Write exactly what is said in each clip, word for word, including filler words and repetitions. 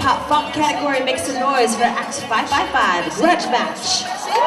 Pop Funk category. Make some noise for Act five five five, Grudge Match.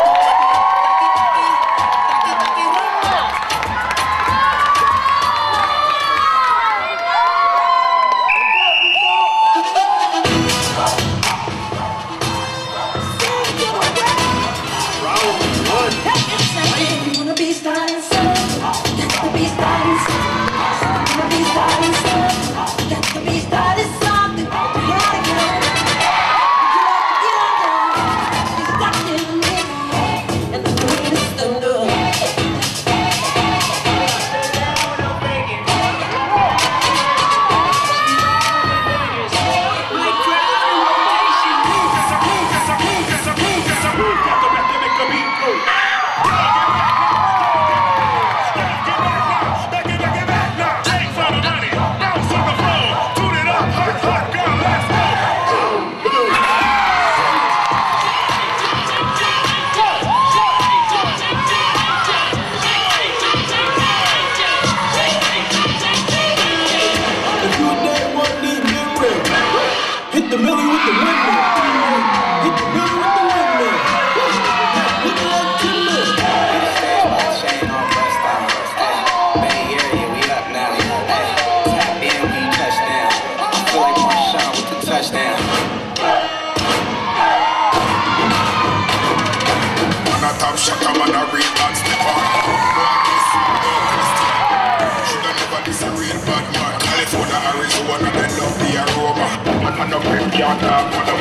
Hit the milli with the windmill. Hit the milli with the windmill. Look like Timber. Chain on first time. Hey, Bay Area, we up now. Hey, tap in when you touch down. I feel like Marshawn with the touchdown. Man a top shot, a man a real bad stepper. Shoulda never this a real bad man. California, Arizona, they love the aroma. Man a no pimp, can't talk.